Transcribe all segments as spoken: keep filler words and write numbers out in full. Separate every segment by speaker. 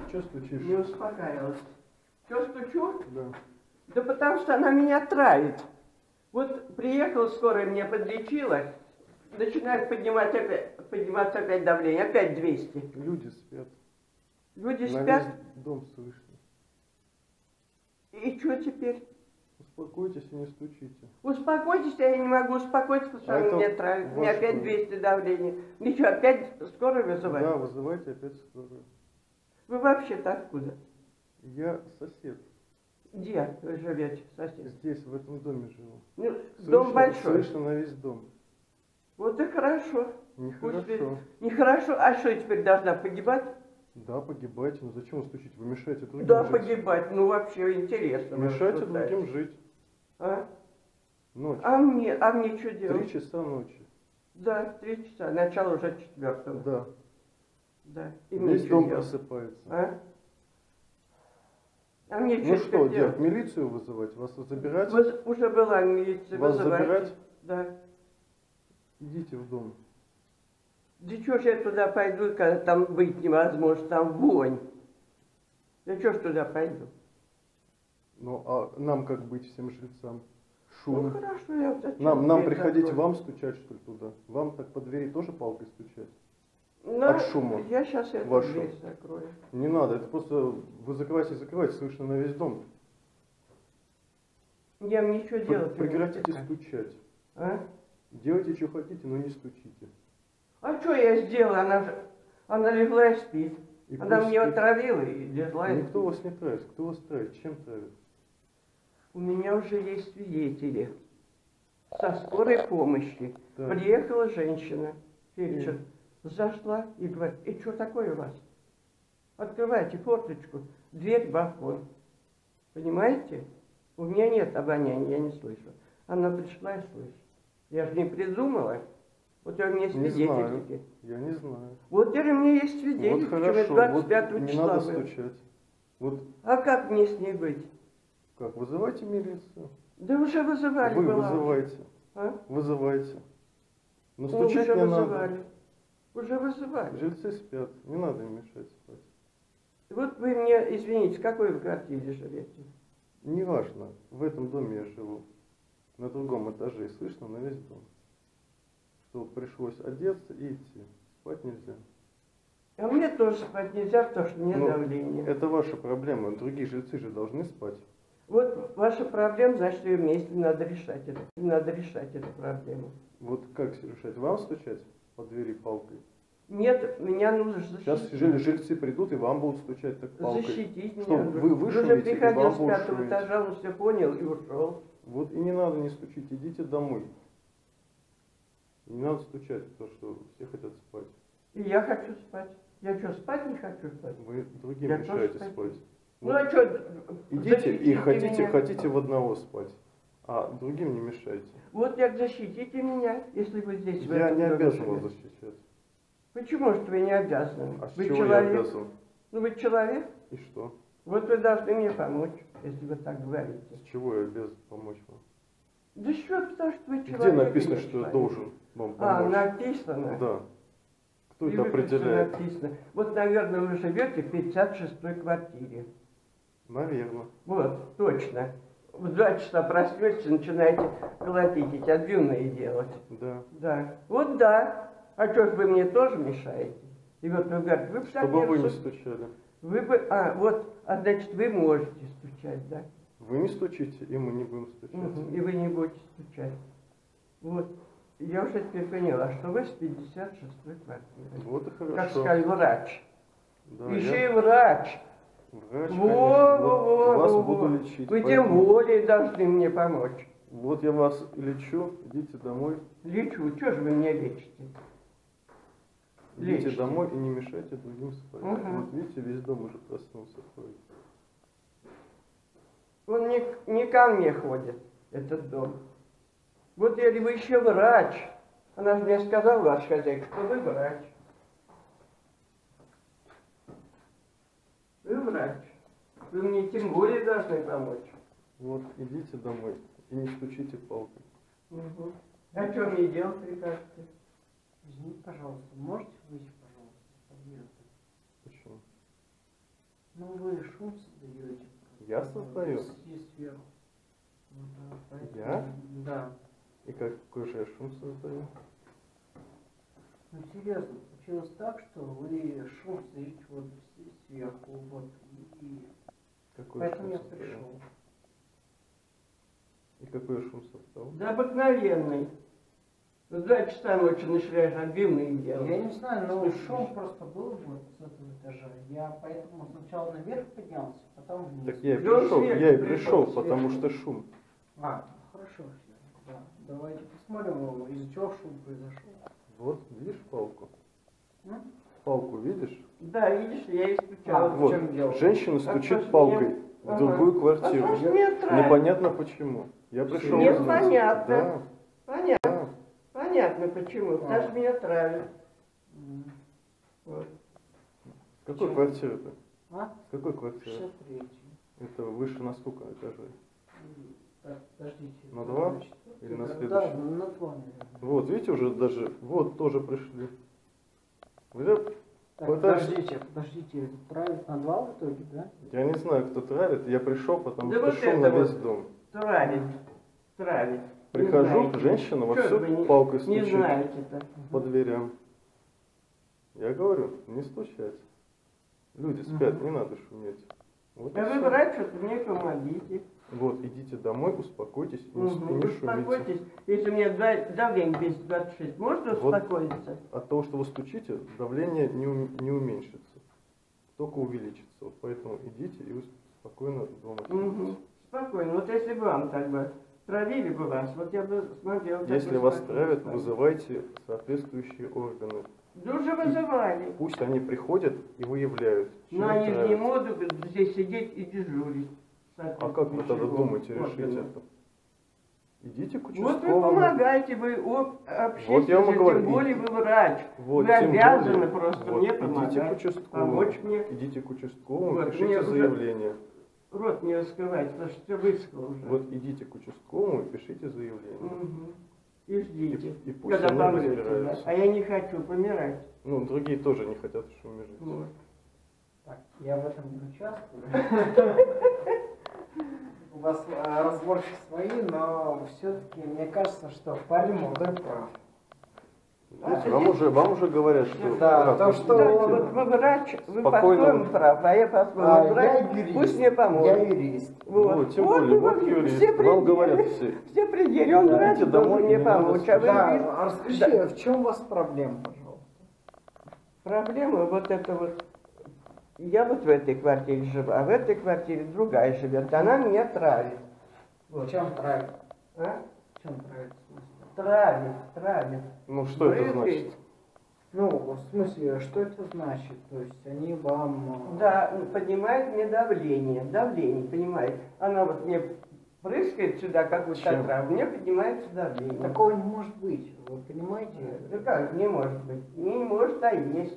Speaker 1: Че стучишь?
Speaker 2: Не успокаивалась. Че стучу?
Speaker 1: Да.
Speaker 2: Да потому что она меня травит. Вот приехала скорая, меня подлечила, начинает поднимать опять, подниматься опять давление, опять двести.
Speaker 1: Люди спят.
Speaker 2: Люди
Speaker 1: На
Speaker 2: спят.
Speaker 1: весь дом слышно.
Speaker 2: И что теперь?
Speaker 1: Успокойтесь и не стучите.
Speaker 2: Успокойтесь, я не могу успокоиться, потому что
Speaker 1: А
Speaker 2: она
Speaker 1: это
Speaker 2: меня травит. У меня
Speaker 1: ваш
Speaker 2: опять
Speaker 1: дом.
Speaker 2: двести давления. Ну что, опять скорую вызывать?
Speaker 1: Да, вызывайте опять скорую.
Speaker 2: Вы вообще-то откуда?
Speaker 1: Я сосед.
Speaker 2: Где вы живете, сосед?
Speaker 1: Здесь, в этом доме живу.
Speaker 2: Ну,
Speaker 1: Слышно,
Speaker 2: дом большой.
Speaker 1: Слышно на весь дом.
Speaker 2: Вот и хорошо.
Speaker 1: Нехорошо.
Speaker 2: Нехорошо. А что, я теперь должна погибать?
Speaker 1: Да, погибайте. Но зачем вы стучите? Вы мешаете другим
Speaker 2: Да,
Speaker 1: жить.
Speaker 2: погибать. Ну, вообще интересно.
Speaker 1: Мешаете другим жить.
Speaker 2: А?
Speaker 1: Ночь.
Speaker 2: А мне, а мне что делать?
Speaker 1: Три часа ночи.
Speaker 2: Да, три часа. Начало уже четвертого.
Speaker 1: Да.
Speaker 2: Да. И
Speaker 1: Весь
Speaker 2: мне
Speaker 1: дом
Speaker 2: делать?
Speaker 1: просыпается.
Speaker 2: А? А мне
Speaker 1: Ну
Speaker 2: что,
Speaker 1: что
Speaker 2: делать?
Speaker 1: делать? Милицию вызывать? Вас забирать?
Speaker 2: Воз- Уже была милиция.
Speaker 1: Вас
Speaker 2: вызывайте.
Speaker 1: забирать?
Speaker 2: Да.
Speaker 1: Идите в дом.
Speaker 2: Да что ж я туда пойду, когда там быть невозможно, там вонь. Я что ж туда пойду?
Speaker 1: Ну а нам как быть всем жильцам?
Speaker 2: Ну
Speaker 1: Шум.
Speaker 2: хорошо, я вот зачем
Speaker 1: Нам, нам
Speaker 2: дверь
Speaker 1: приходить
Speaker 2: закрою?
Speaker 1: вам стучать, что ли, туда? Вам так по двери тоже палкой стучать?
Speaker 2: Ну,
Speaker 1: от шума
Speaker 2: я сейчас эту
Speaker 1: вашу.
Speaker 2: дверь закрою.
Speaker 1: Не надо, это просто вы закрываете и закрываете, слышно на весь дом.
Speaker 2: Я мне ничего делать. не
Speaker 1: Прекратите
Speaker 2: буду.
Speaker 1: стучать.
Speaker 2: А?
Speaker 1: Делайте, что хотите, но не стучите.
Speaker 2: А что я сделала? Она же, она легла и спит.
Speaker 1: И
Speaker 2: Она
Speaker 1: пусть
Speaker 2: мне
Speaker 1: спит.
Speaker 2: отравила и легла и
Speaker 1: Никто
Speaker 2: спит.
Speaker 1: вас не травит. Кто вас травит? Чем травит?
Speaker 2: У меня уже есть свидетели. Со скорой помощи.
Speaker 1: Так.
Speaker 2: Приехала женщина, фельдшер, зашла и говорит: и что такое у вас? Открывайте форточку, дверь в балкон. Понимаете? У меня нет обоняния, я не слышу. Она пришла и слышит. Я же не придумала. Вот у меня
Speaker 1: Не
Speaker 2: свидетель
Speaker 1: знаю.
Speaker 2: теперь.
Speaker 1: Я не знаю.
Speaker 2: Вот теперь у меня есть свидетель,
Speaker 1: Вот
Speaker 2: причем
Speaker 1: хорошо.
Speaker 2: двадцать пятого
Speaker 1: Вот не
Speaker 2: числа
Speaker 1: надо
Speaker 2: был.
Speaker 1: стучать. Вот
Speaker 2: А как мне с ней быть?
Speaker 1: как? Вызывайте милицию.
Speaker 2: Да уже вызывали.
Speaker 1: Вы
Speaker 2: была уже.
Speaker 1: вызывайте.
Speaker 2: А?
Speaker 1: Вызывайте. Но
Speaker 2: Ну,
Speaker 1: стучать
Speaker 2: уже
Speaker 1: не
Speaker 2: вызывали.
Speaker 1: надо.
Speaker 2: Уже вызывали.
Speaker 1: Жильцы спят. Не надо им мешать спать.
Speaker 2: Вот вы мне, извините, в какой вы квартире живете?
Speaker 1: Неважно. В этом доме я живу. На другом этаже. И слышно на весь дом. Что пришлось одеться и идти. Спать нельзя.
Speaker 2: А мне тоже спать нельзя, потому что у меня
Speaker 1: Ну,
Speaker 2: давление.
Speaker 1: Это ваша проблема. Другие жильцы же должны спать.
Speaker 2: Вот ваша проблема, значит, ее вместе надо решать это. Надо решать эту проблему.
Speaker 1: Вот как решать? Вам стучать по двери палкой?
Speaker 2: Нет, меня нужно защитить.
Speaker 1: Сейчас жи- жильцы придут и вам будут стучать так палкой.
Speaker 2: Защитить
Speaker 1: Что,
Speaker 2: меня.
Speaker 1: вы
Speaker 2: Уже
Speaker 1: вышумите и
Speaker 2: приходил
Speaker 1: вам
Speaker 2: с
Speaker 1: будут
Speaker 2: пятого
Speaker 1: шуметь.
Speaker 2: этажа, он все понял и ушел.
Speaker 1: Вот и не надо не стучить, идите домой. Не надо стучать, потому что все хотят спать.
Speaker 2: И я хочу спать. Я что, спать не хочу спать?
Speaker 1: Вы другим
Speaker 2: Я
Speaker 1: мешаете
Speaker 2: тоже
Speaker 1: спать.
Speaker 2: Ну
Speaker 1: Вот
Speaker 2: а что?
Speaker 1: идите и хотите, хотите в одного спать, а другим не мешайте.
Speaker 2: Вот як защитите меня, если вы здесь в
Speaker 1: Я
Speaker 2: этом
Speaker 1: не
Speaker 2: доме
Speaker 1: обязан вас
Speaker 2: живете.
Speaker 1: защищать.
Speaker 2: Почему же вы не обязаны?
Speaker 1: А с
Speaker 2: Вы
Speaker 1: чего
Speaker 2: человек.
Speaker 1: я обязан?
Speaker 2: Ну вы человек.
Speaker 1: И что?
Speaker 2: Вот вы должны мне помочь, если вы так говорите.
Speaker 1: С чего я обязан помочь вам?
Speaker 2: Да что, потому что вы человек.
Speaker 1: Где написано,
Speaker 2: или
Speaker 1: что я
Speaker 2: человек?
Speaker 1: должен вам
Speaker 2: А,
Speaker 1: помочь?
Speaker 2: написано.
Speaker 1: Да. Кто
Speaker 2: И
Speaker 1: это
Speaker 2: вы тут всё
Speaker 1: определяет?
Speaker 2: написано. Вот, наверное, вы живете в пятьдесят шестой квартире.
Speaker 1: Наверное.
Speaker 2: Вот, точно. В два часа проснетесь, начинаете колотить эти отбивные делать.
Speaker 1: Да.
Speaker 2: Да. Вот да. А что ж вы мне тоже мешаете? И вот вы говорите, вы бы так
Speaker 1: Чтобы вы не
Speaker 2: не
Speaker 1: стучали.
Speaker 2: Вы бы, а, вот, а значит, вы можете стучать, да?
Speaker 1: Вы не стучите, и мы не будем стучать.
Speaker 2: Мгм, и вы не будете стучать. Вот. Я уже теперь поняла, что вы с пятьдесят шестой квартиры.
Speaker 1: Вот и хорошо.
Speaker 2: Как сказать, врач.
Speaker 1: Да,
Speaker 2: Еще
Speaker 1: я
Speaker 2: и врач.
Speaker 1: врач,
Speaker 2: Во,
Speaker 1: конечно.
Speaker 2: во,
Speaker 1: Вот
Speaker 2: во,
Speaker 1: вас
Speaker 2: во,
Speaker 1: буду
Speaker 2: во.
Speaker 1: лечить.
Speaker 2: Вы
Speaker 1: поэтому-
Speaker 2: тем более должны мне помочь.
Speaker 1: Вот я вас лечу, идите домой.
Speaker 2: Лечу. Что же вы меня лечите?
Speaker 1: Идите
Speaker 2: Лечите.
Speaker 1: домой и не мешайте другим спать.
Speaker 2: Мгм.
Speaker 1: Вот видите, весь дом уже проснулся. ходит.
Speaker 2: Он не, не ко мне ходит, этот дом. Вот если вы еще врач. Она же мне сказала, ваш хозяйка, что вы врач. Вы врач. Вы мне тем более должны помочь.
Speaker 1: Вот идите домой и не стучите палкой.
Speaker 2: Угу. А что мне делать прикажете?
Speaker 3: Извините, пожалуйста, можете выйти, пожалуйста, из подъезда?
Speaker 1: Почему?
Speaker 3: Ну вы шум создаете.
Speaker 1: Я создаю?
Speaker 3: Здесь сверху. Ну, да, поэтому-
Speaker 1: Я?
Speaker 3: Да.
Speaker 1: И какой же я шум создаю?
Speaker 3: Ну серьезно, получилось так, что вы шум создаете вот здесь сверху, вот. И
Speaker 1: Какой
Speaker 3: поэтому
Speaker 1: шум
Speaker 3: я
Speaker 1: создаю?
Speaker 3: пришел.
Speaker 1: И какой я шум создал?
Speaker 2: Да обыкновенный. В два часа ночи начинаешь отбивные делать.
Speaker 3: Я не знаю, но
Speaker 2: Слышишь?
Speaker 3: шум просто был вот с этого этажа. Я поэтому сначала наверх поднялся, потом вниз.
Speaker 1: Так я и
Speaker 2: Да он
Speaker 1: пришел,
Speaker 2: сверху
Speaker 1: я и
Speaker 2: пришел,
Speaker 1: пришел, потому
Speaker 3: сверху.
Speaker 1: что шум.
Speaker 3: А, хорошо все. Да. Давайте посмотрим, из-за чего шум произошел.
Speaker 1: Вот, видишь палку?
Speaker 3: М?
Speaker 1: Палку видишь?
Speaker 2: Да, видишь, я и
Speaker 3: А,
Speaker 2: стучала.
Speaker 3: в
Speaker 1: Вот,
Speaker 3: чем дело?
Speaker 1: женщина
Speaker 2: А
Speaker 1: стучит
Speaker 2: потому что
Speaker 1: палкой
Speaker 2: меня-
Speaker 1: в
Speaker 2: Ага.
Speaker 1: другую
Speaker 2: А
Speaker 1: квартиру.
Speaker 2: потому что мне нравится.
Speaker 1: Непонятно почему. Я пришел
Speaker 3: Нет,
Speaker 1: узнать.
Speaker 2: понятно.
Speaker 1: Да,
Speaker 2: Понятно,
Speaker 1: да.
Speaker 2: понятно почему. Потому что меня травят.
Speaker 3: М.
Speaker 2: Вот.
Speaker 1: С какой
Speaker 3: Почему?
Speaker 1: квартиры-то?
Speaker 3: А?
Speaker 1: С какой квартиры?
Speaker 3: шестьдесят третий.
Speaker 1: Это выше на сколько этажей?
Speaker 3: Так, подождите.
Speaker 1: На два?
Speaker 3: четвертый?
Speaker 1: Или на
Speaker 3: Да,
Speaker 1: следующий?
Speaker 3: на два, наверное.
Speaker 1: Вот, видите, уже даже, вот, тоже пришли. Уже,
Speaker 3: Так,
Speaker 1: Пытаюсь-
Speaker 3: подождите, подождите, травит на два в итоге, да?
Speaker 1: я не знаю, кто травит, я пришел, потому
Speaker 2: Да
Speaker 1: что
Speaker 2: вот
Speaker 1: шум
Speaker 2: это
Speaker 1: на
Speaker 2: вот.
Speaker 1: весь дом.
Speaker 2: Травит. Травит. Не
Speaker 1: Прихожу,
Speaker 2: знаете.
Speaker 1: женщина
Speaker 2: Чё
Speaker 1: вовсю
Speaker 2: вы не-
Speaker 1: палкой
Speaker 2: Не
Speaker 1: стучит
Speaker 2: знаете-то.
Speaker 1: по дверям. Я говорю, не стучать. Люди спят,
Speaker 3: Мгм.
Speaker 1: не надо шуметь. Вот, и
Speaker 2: А вы
Speaker 1: всё.
Speaker 2: врач, что мне помогите.
Speaker 1: Вот, идите домой, успокойтесь и не,
Speaker 2: Угу.
Speaker 1: и не шумите.
Speaker 2: Успокойтесь. Если у меня да- давление двести двадцать шесть, можно
Speaker 1: Вот.
Speaker 2: успокоиться?
Speaker 1: От того, что вы стучите, давление не, ум- не уменьшится, только увеличится. Вот поэтому идите и вы спокойно дома
Speaker 2: Угу.
Speaker 1: сидите.
Speaker 2: Спокойно. Вот если бы вам так бы травили бы вас, вот я бы смотрел. как
Speaker 1: Если
Speaker 2: бы
Speaker 1: вас
Speaker 2: спокойно
Speaker 1: травят,
Speaker 2: спали.
Speaker 1: вызывайте соответствующие органы.
Speaker 2: Да уже вызывали.
Speaker 1: Пусть они приходят и выявляют, чем
Speaker 2: Но они же не
Speaker 1: травят.
Speaker 2: могут здесь сидеть и дежурить.
Speaker 1: А как вы тогда
Speaker 2: Соответствующие
Speaker 1: думаете
Speaker 2: органы.
Speaker 1: решить это? Идите к
Speaker 2: Вот вы
Speaker 1: участковому.
Speaker 2: помогаете, вы об- общественный,
Speaker 1: я вам и говорю,
Speaker 2: тем более
Speaker 1: иди-
Speaker 2: вы врач.
Speaker 1: Вот,
Speaker 2: вы
Speaker 1: тем
Speaker 2: обязаны
Speaker 1: более,
Speaker 2: просто
Speaker 1: вот,
Speaker 2: мне
Speaker 1: идите
Speaker 2: помогать,
Speaker 1: к участковому.
Speaker 2: помочь мне.
Speaker 1: Идите к участковому,
Speaker 2: Вот, мне
Speaker 1: пишите
Speaker 2: уже-
Speaker 1: заявление.
Speaker 2: Рот не раскрывать, потому что все высказал уже.
Speaker 1: Вот идите к участковому и пишите заявление.
Speaker 2: Мгм. И ждите,
Speaker 1: И- и пусть
Speaker 2: когда
Speaker 1: они
Speaker 2: помрете. Да?
Speaker 1: разбираются.
Speaker 2: А я не хочу помирать.
Speaker 1: Ну, другие тоже не хотят в шуме жить.
Speaker 2: Вот.
Speaker 3: Так, я в этом не участвую. У вас э, разборки свои, но все-таки мне кажется, что парень молодой прав.
Speaker 1: Видите, вам, уже, вам уже говорят, что...
Speaker 3: Да,
Speaker 1: прав.
Speaker 3: то, что-
Speaker 2: Да, вот вы врач, вы
Speaker 1: Спокойно.
Speaker 2: по-своему прав, а я по-своему
Speaker 3: А,
Speaker 2: врач.
Speaker 3: я юрист.
Speaker 2: Пусть мне поможет.
Speaker 3: Я юрист.
Speaker 2: Вот,
Speaker 1: Вот, тем
Speaker 2: Вот
Speaker 1: более,
Speaker 2: вы
Speaker 1: вот
Speaker 2: вообще
Speaker 1: юрист.
Speaker 2: все
Speaker 1: Вам
Speaker 2: пределы.
Speaker 1: говорят все.
Speaker 2: Все пределы, он
Speaker 3: Да,
Speaker 2: врач,
Speaker 1: идите
Speaker 2: должен
Speaker 1: домой,
Speaker 2: мне
Speaker 1: не надо
Speaker 2: помочь. А вы
Speaker 3: Да,
Speaker 2: говорите,
Speaker 3: а расскажи, в чем у вас проблема, пожалуйста?
Speaker 2: проблема вот это вот. Я вот в этой квартире живу, а в этой квартире другая живет. Она меня травит.
Speaker 3: В чем травит?
Speaker 2: А?
Speaker 3: В чем травит? в смысле?
Speaker 2: Травит, травит.
Speaker 1: Ну, что это
Speaker 2: Брызгает.
Speaker 1: значит?
Speaker 3: Ну, в смысле, что это значит? То есть они вам... э,
Speaker 2: Да, поднимает мне давление. Давление, понимаете? Она вот мне прыскает сюда какую-то
Speaker 1: Чем?
Speaker 2: траву, мне поднимается давление.
Speaker 3: Такого не может быть, вы понимаете?
Speaker 2: Да как, не может быть. Не может, а есть.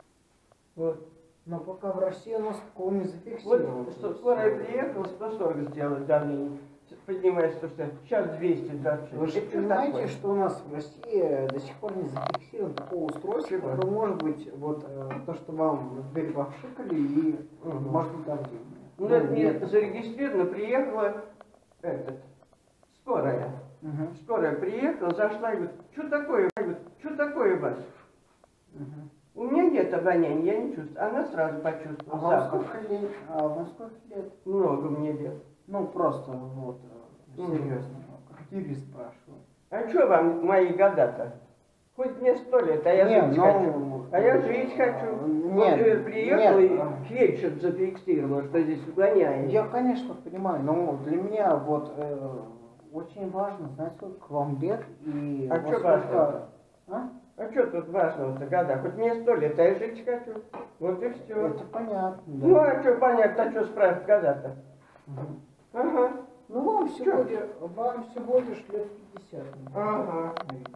Speaker 2: Вот.
Speaker 3: Но пока в России у нас такого не
Speaker 2: Вот
Speaker 3: зафиксировано.
Speaker 2: что скорая приехала, сто сорок сделать давление. Поднимается сто шестьдесят. Сейчас двести двадцать шесть.
Speaker 3: Вы же
Speaker 2: Это что
Speaker 3: понимаете,
Speaker 2: такое?
Speaker 3: что у нас в России до сих пор не зафиксировано такого устройства,
Speaker 2: Чего?
Speaker 3: которое может быть вот э, то, что вам в дверь повшикали и
Speaker 2: Мгм.
Speaker 3: может быть давление.
Speaker 2: Ну, это
Speaker 3: нет.
Speaker 2: не зарегистрировано, приехала этот, скорая.
Speaker 3: Мгм.
Speaker 2: Скорая приехала, зашла и говорит, что такое, говорит, что такое у вас?
Speaker 3: Мгм.
Speaker 2: У меня нет обоняния, я не чувствую. Она сразу
Speaker 3: А
Speaker 2: почувствовала
Speaker 3: вам
Speaker 2: запах.
Speaker 3: сколько лет? А вам сколько лет?
Speaker 2: Много мне лет.
Speaker 3: Ну просто вот э,
Speaker 2: Мгм.
Speaker 3: серьезно, как юрист спрашиваю.
Speaker 2: А что вам мои года-то? Хоть мне сто лет, а я
Speaker 3: Не,
Speaker 2: жить
Speaker 3: ну,
Speaker 2: хочу. А я жить хочу.
Speaker 3: Нет,
Speaker 2: Вот, э, приехала
Speaker 3: нет,
Speaker 2: и
Speaker 3: а-
Speaker 2: фельдшер зафиксировала, что здесь угоняет.
Speaker 3: Я, конечно, понимаю, но для меня вот э, очень важно знать, сколько вам лет и
Speaker 2: А
Speaker 3: во
Speaker 2: чё
Speaker 3: сколько-
Speaker 2: важно?
Speaker 3: А?
Speaker 2: А что тут важного-то года? Хоть мне сто лет, а я жить хочу. Вот и все.
Speaker 3: Это понятно, да.
Speaker 2: Ну а что понятно, а что спрашивать года-то?
Speaker 3: Мгм.
Speaker 2: Ага.
Speaker 3: Ну вам всего, лишь, вам всего лишь лет пятьдесят.
Speaker 2: Ага.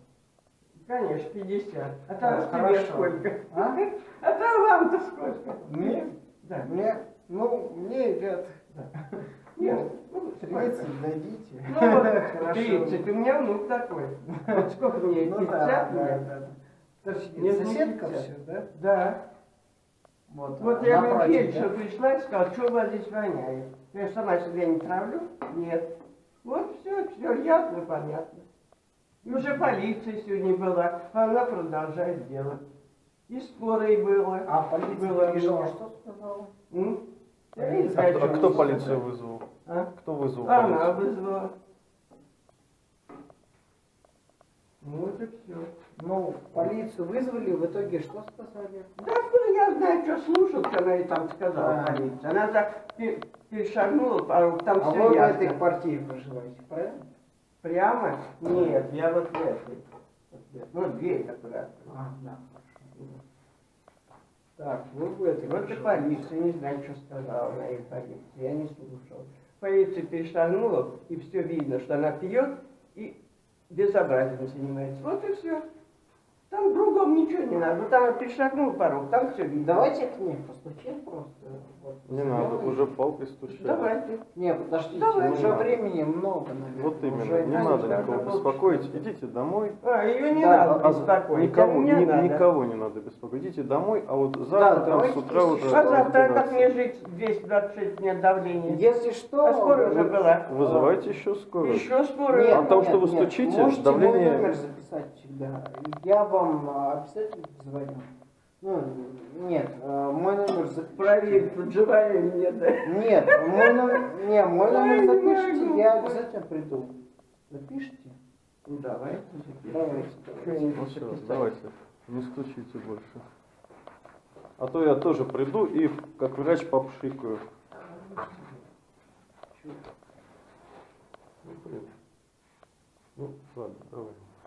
Speaker 2: Конечно, пятьдесят. А
Speaker 3: Да,
Speaker 2: там тебе
Speaker 3: хорошо.
Speaker 2: сколько?
Speaker 3: А?
Speaker 2: А там вам-то сколько?
Speaker 3: Мне?
Speaker 2: Да.
Speaker 3: Мне? Ну, мне лет
Speaker 2: Нет, ну,
Speaker 3: тридцать дадите.
Speaker 2: Ну, вот
Speaker 3: Хорошо.
Speaker 2: тридцать, у меня внук такой. Вот сколько мне,
Speaker 3: Ну да,
Speaker 2: пятьдесят
Speaker 3: да,
Speaker 2: мне?
Speaker 3: да. Подожди,
Speaker 2: Нет, не
Speaker 3: соседка
Speaker 2: пятьдесят.
Speaker 3: все, да?
Speaker 2: Да.
Speaker 3: Вот,
Speaker 2: Вот
Speaker 3: а,
Speaker 2: я
Speaker 3: напротив,
Speaker 2: говорю, фельдшер
Speaker 3: да?
Speaker 2: пришла и сказала, что у вас здесь воняет? Я сама себя не травлю? Нет. Вот все, все ясно, понятно. И уже полиция сегодня была, а она продолжает делать. И скорой было.
Speaker 3: А полиция
Speaker 2: было
Speaker 3: приезжала,
Speaker 2: много.
Speaker 3: что сказала?
Speaker 2: М? Я
Speaker 3: Полиция.
Speaker 2: не
Speaker 1: А
Speaker 2: знаю,
Speaker 1: кто, а
Speaker 2: что
Speaker 1: кто
Speaker 2: она
Speaker 1: полицию
Speaker 2: сказала.
Speaker 1: вызвал?
Speaker 2: А?
Speaker 1: Кто вызвал
Speaker 2: Она
Speaker 1: полицию?
Speaker 2: вызвала. Вот и все.
Speaker 3: Ну, полицию вызвали, в итоге что сказали?
Speaker 2: Да откуда я знаю, что слушал, что она ей там сказала,
Speaker 3: А.
Speaker 2: полиция. Она так пе- перешагнула порог, там
Speaker 3: А
Speaker 2: все
Speaker 3: вы в
Speaker 2: ясно.
Speaker 3: этой квартире проживаете, правильно?
Speaker 2: Прямо? Нет, я вот в этой. Вот в этой. Вот дверь такая.
Speaker 3: А, да, хорошо. Так, вы в этой
Speaker 2: Вот и
Speaker 3: проживаете.
Speaker 2: полиция, не знаю, что сказала на ей полиция, я не слушал. Полиция перешагнула, и все видно, что она пьет и безобразием занимается. Вот и все. Там другом ничего не надо. Вот она перешагнула порог, там все видно.
Speaker 3: Давайте к ней постучим просто. Вот,
Speaker 1: Не надо,
Speaker 3: сделаем.
Speaker 1: уже палкой стучать.
Speaker 2: Давайте.
Speaker 3: Не, подождите,
Speaker 2: Давай.
Speaker 3: уже времени много, наверное.
Speaker 1: Вот именно,
Speaker 3: Уже
Speaker 1: не
Speaker 2: конечно,
Speaker 1: надо
Speaker 2: это
Speaker 1: никого
Speaker 2: был-
Speaker 1: беспокоить. Идите домой.
Speaker 2: А, ее не
Speaker 3: Да,
Speaker 2: надо
Speaker 1: А
Speaker 2: беспокоить.
Speaker 1: никого,
Speaker 2: а мне
Speaker 1: ни-
Speaker 2: надо.
Speaker 1: никого не надо беспокоить. Идите домой, а вот
Speaker 3: Да,
Speaker 1: завтра там
Speaker 3: давайте
Speaker 1: с утра
Speaker 3: если
Speaker 1: уже
Speaker 3: что.
Speaker 2: А завтра как
Speaker 1: разбираться.
Speaker 2: мне жить двести двадцать шесть дней давления?
Speaker 3: Если что...
Speaker 2: А скоро уже
Speaker 3: вы-
Speaker 2: была.
Speaker 1: Вызывайте еще скорую.
Speaker 2: Еще скоро.
Speaker 3: Нет,
Speaker 1: А потому
Speaker 3: нет,
Speaker 1: что вы
Speaker 3: нет.
Speaker 1: стучите,
Speaker 3: Можете
Speaker 1: давление-
Speaker 3: мой номер записать всегда. Я вам а, обязательно позвоню. Ну, нет, а, мой номер запишите.
Speaker 2: Проверь, подживаю или нет, да?
Speaker 3: Нет, мой номер, не, мой
Speaker 2: Ой,
Speaker 3: номер
Speaker 2: не
Speaker 3: запишите,
Speaker 2: могу.
Speaker 3: я обязательно приду. Запишите?
Speaker 2: Ну давай.
Speaker 3: Давайте.
Speaker 1: Ну все, давайте, не стучите больше. А то я тоже приду и как врач попшикаю. Ну, блин. Ну, ладно, давай.